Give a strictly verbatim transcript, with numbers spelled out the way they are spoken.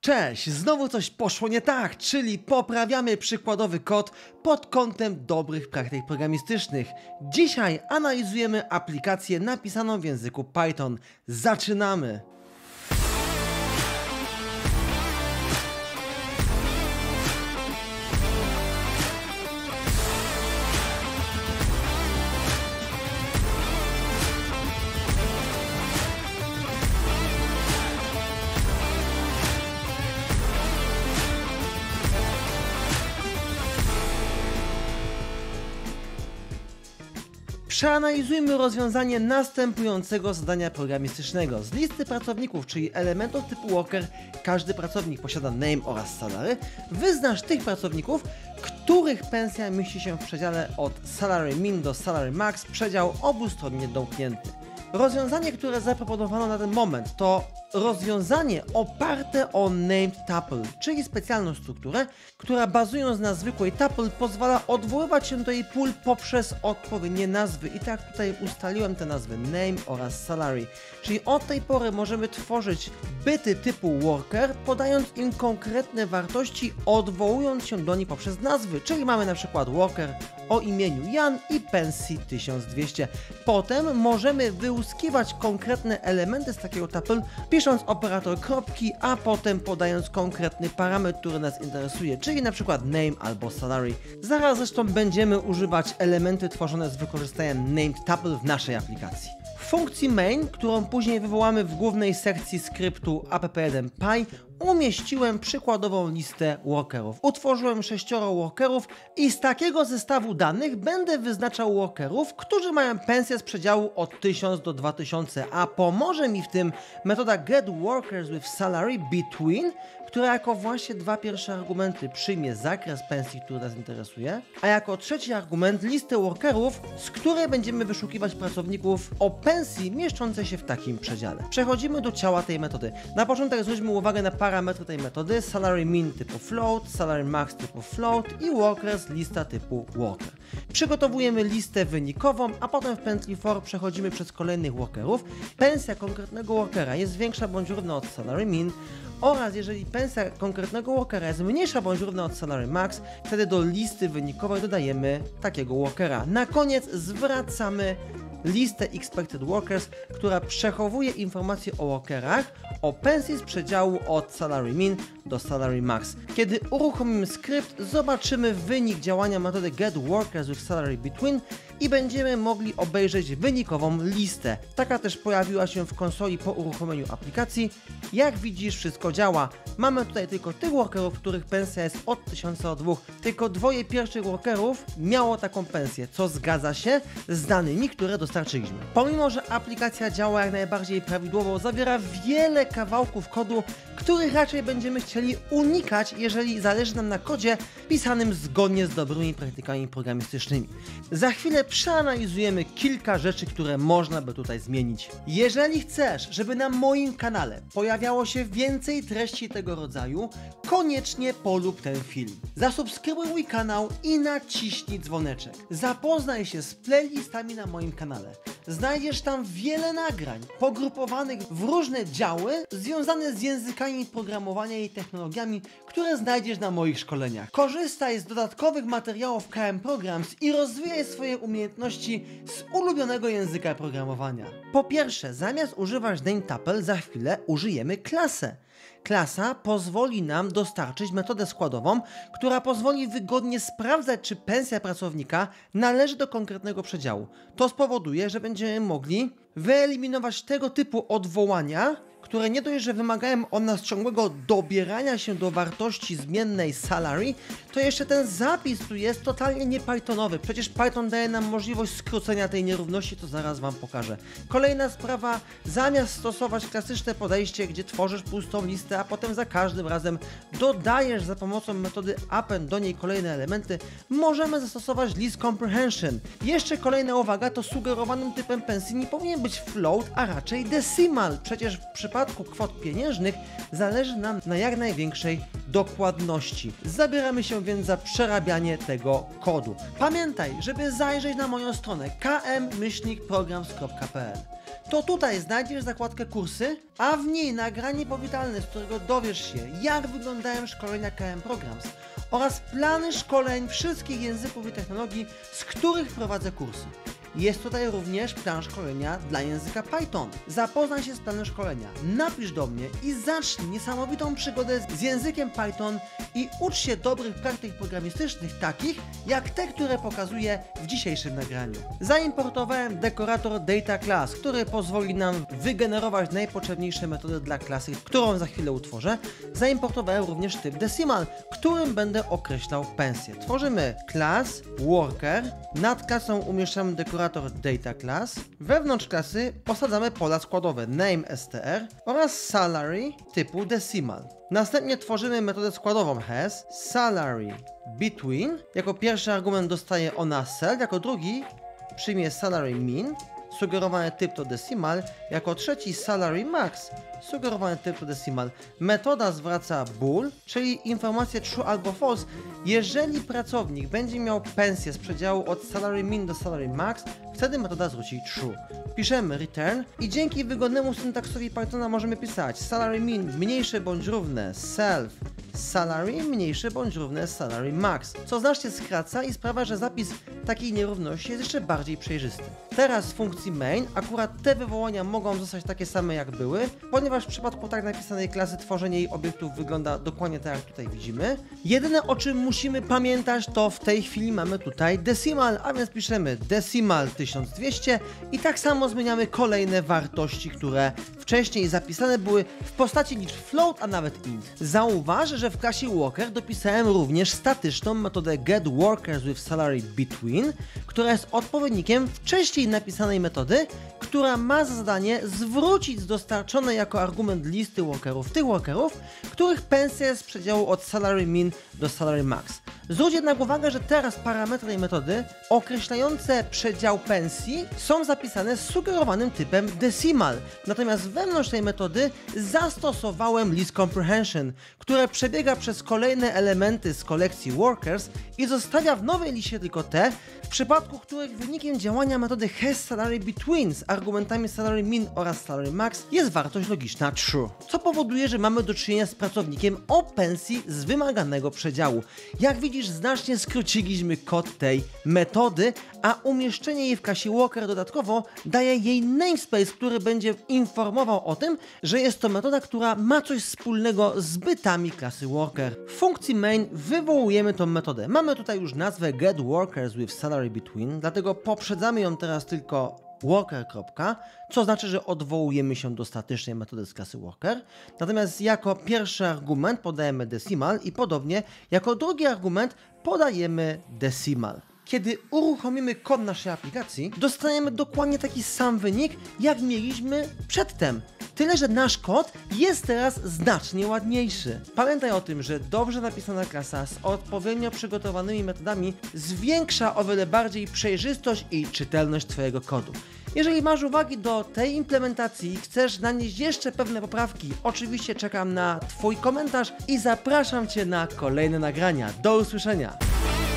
Cześć, znowu coś poszło nie tak, czyli poprawiamy przykładowy kod pod kątem dobrych praktyk programistycznych. Dzisiaj analizujemy aplikację napisaną w języku Python. Zaczynamy! Przeanalizujmy rozwiązanie następującego zadania programistycznego. Z listy pracowników, czyli elementów typu worker, każdy pracownik posiada name oraz salary. Wyznacz tych pracowników, których pensja mieści się w przedziale od salary min do salary max, przedział obustronnie domknięty. Rozwiązanie, które zaproponowano na ten moment, to rozwiązanie oparte o named tuple, czyli specjalną strukturę, która bazując na zwykłej tuple pozwala odwoływać się do jej pól poprzez odpowiednie nazwy. I tak tutaj ustaliłem te nazwy name oraz salary. Czyli od tej pory możemy tworzyć byty typu worker, podając im konkretne wartości, odwołując się do nich poprzez nazwy. Czyli mamy na przykład worker o imieniu Jan i pensji tysiąc dwieście. Potem możemy wyłuskiwać konkretne elementy z takiego tuple, pisząc operator kropki, a potem podając konkretny parametr, który nas interesuje, czyli na przykład name albo salary. Zaraz zresztą będziemy używać elementy tworzone z wykorzystaniem named tuple w naszej aplikacji. W funkcji main, którą później wywołamy w głównej sekcji skryptu app jeden py, umieściłem przykładową listę workerów. Utworzyłem sześcioro workerów i z takiego zestawu danych będę wyznaczał workerów, którzy mają pensję z przedziału od tysiąc do dwa tysiące, a pomoże mi w tym metoda getWorkersWithSalaryBetween, która jako właśnie dwa pierwsze argumenty przyjmie zakres pensji, który nas interesuje, a jako trzeci argument listę workerów, z której będziemy wyszukiwać pracowników o pensji mieszczącej się w takim przedziale. Przechodzimy do ciała tej metody. Na początek zwróćmy uwagę na parametry tej metody: salary min typu float, salary max typu float i workers lista typu worker. Przygotowujemy listę wynikową, a potem w pętli for przechodzimy przez kolejnych workerów. Pensja konkretnego workera jest większa bądź równa od salary min, oraz jeżeli pensja konkretnego workera jest mniejsza bądź równa od salary max, wtedy do listy wynikowej dodajemy takiego workera. Na koniec zwracamy listę expected workers, która przechowuje informacje o workerach o pensji z przedziału od salary min do salary max. Kiedy uruchomimy skrypt, zobaczymy wynik działania metody getWorkersWithSalaryBetween i będziemy mogli obejrzeć wynikową listę. Taka też pojawiła się w konsoli po uruchomieniu aplikacji. Jak widzisz, wszystko działa. Mamy tutaj tylko tych workerów, których pensja jest od tysiąca do dwóch. Tylko dwoje pierwszych workerów miało taką pensję, co zgadza się z danymi, które dostarczyliśmy. Pomimo że aplikacja działa jak najbardziej prawidłowo, zawiera wiele kawałków kodu, których raczej będziemy chcieli unikać, jeżeli zależy nam na kodzie pisanym zgodnie z dobrymi praktykami programistycznymi. Za chwilę przeanalizujemy kilka rzeczy, które można by tutaj zmienić. Jeżeli chcesz, żeby na moim kanale pojawiało się więcej treści tego rodzaju, koniecznie polub ten film. Zasubskrybuj mój kanał i naciśnij dzwoneczek. Zapoznaj się z playlistami na moim kanale. Znajdziesz tam wiele nagrań pogrupowanych w różne działy związane z językami programowania i technologiami, które znajdziesz na moich szkoleniach. Korzystaj z dodatkowych materiałów K M Programs i rozwijaj swoje umiejętności z ulubionego języka programowania. Po pierwsze, zamiast używać name tuple, za chwilę użyjemy klasę. Klasa pozwoli nam dostarczyć metodę składową, która pozwoli wygodnie sprawdzać, czy pensja pracownika należy do konkretnego przedziału. To spowoduje, że będziemy mogli wyeliminować tego typu odwołania, które nie dość, że wymagają od nas ciągłego dobierania się do wartości zmiennej salary, to jeszcze ten zapis tu jest totalnie nie pythonowy. Przecież Python daje nam możliwość skrócenia tej nierówności, to zaraz Wam pokażę. Kolejna sprawa, zamiast stosować klasyczne podejście, gdzie tworzysz pustą listę, a potem za każdym razem dodajesz za pomocą metody append do niej kolejne elementy, możemy zastosować list comprehension. Jeszcze kolejna uwaga, to sugerowanym typem pensji nie powinien być float, a raczej decimal. Przecież w przypadku kwot pieniężnych zależy nam na jak największej dokładności. Zabieramy się więc za przerabianie tego kodu. Pamiętaj, żeby zajrzeć na moją stronę k m myślnik programs kropka p l. to tutaj znajdziesz zakładkę kursy, a w niej nagranie powitalne, z którego dowiesz się, jak wyglądają szkolenia K M Programs oraz plany szkoleń wszystkich języków i technologii, z których prowadzę kursy. Jest tutaj również plan szkolenia dla języka Python. Zapoznaj się z planem szkolenia, napisz do mnie i zacznij niesamowitą przygodę z językiem Python i ucz się dobrych praktyk programistycznych, takich jak te, które pokazuję w dzisiejszym nagraniu. Zaimportowałem dekorator Data Class, który pozwoli nam wygenerować najpotrzebniejsze metody dla klasy, którą za chwilę utworzę. Zaimportowałem również typ decimal, którym będę określał pensję. Tworzymy class worker, nad klasą umieszczamy dekorator Data Class, wewnątrz klasy osadzamy pola składowe name str oraz salary typu decimal. Następnie tworzymy metodę składową has salary between. Jako pierwszy argument dostaje ona cell, jako drugi przyjmie salary min, sugerowany typ to decimal, jako trzeci salary max, sugerowany typ to decimal. Metoda zwraca bool, czyli informację true albo false, jeżeli pracownik będzie miał pensję z przedziału od salary min do salary max, wtedy metoda zwróci true. Piszemy return i dzięki wygodnemu syntaksowi Pythona możemy pisać salary min mniejsze bądź równe self salary mniejsze bądź równe salary max, co znacznie skraca i sprawia, że zapis takiej nierówności jest jeszcze bardziej przejrzysty. Teraz z funkcji main akurat te wywołania mogą zostać takie same jak były, ponieważ w przypadku tak napisanej klasy tworzenie jej obiektów wygląda dokładnie tak jak tutaj widzimy. Jedyne o czym musimy pamiętać to w tej chwili mamy tutaj decimal, a więc piszemy decimal tysiąc dwieście i tak samo zmieniamy kolejne wartości, które wcześniej zapisane były w postaci liczb float, a nawet int. Zauważ, że w klasie worker dopisałem również statyczną metodę getWorkers with salary between, która jest odpowiednikiem wcześniej napisanej metody, która ma za zadanie zwrócić z dostarczonej jako argument listy workerów tych workerów, których pensja jest z przedziału od salary min do salary max. Zwróć jednak uwagę, że teraz parametry tej metody określające przedział pensji są zapisane z sugerowanym typem decimal. Natomiast wewnątrz tej metody zastosowałem list comprehension, które przebiega przez kolejne elementy z kolekcji workers i zostawia w nowej liście tylko te, w przypadku których wynikiem działania metody hasSalaryBetween z argumentami salary min oraz salary max jest wartość logiczna true, co powoduje, że mamy do czynienia z pracownikiem o pensji z wymaganego przedziału. Jak widzisz, znacznie skróciliśmy kod tej metody, a umieszczenie jej w klasie worker dodatkowo daje jej namespace, który będzie informował o tym, że jest to metoda, która ma coś wspólnego z bytami klasy worker. W funkcji main wywołujemy tą metodę. Mamy tutaj już nazwę getWorkers with salary between, dlatego poprzedzamy ją teraz tylko worker. Co znaczy, że odwołujemy się do statycznej metody z klasy worker. Natomiast jako pierwszy argument podajemy decimal i podobnie jako drugi argument podajemy decimal. Kiedy uruchomimy kod naszej aplikacji, dostaniemy dokładnie taki sam wynik, jak mieliśmy przedtem. Tyle, że nasz kod jest teraz znacznie ładniejszy. Pamiętaj o tym, że dobrze napisana klasa z odpowiednio przygotowanymi metodami zwiększa o wiele bardziej przejrzystość i czytelność Twojego kodu. Jeżeli masz uwagi do tej implementacji i chcesz nanieść jeszcze pewne poprawki, oczywiście czekam na Twój komentarz i zapraszam Cię na kolejne nagrania. Do usłyszenia!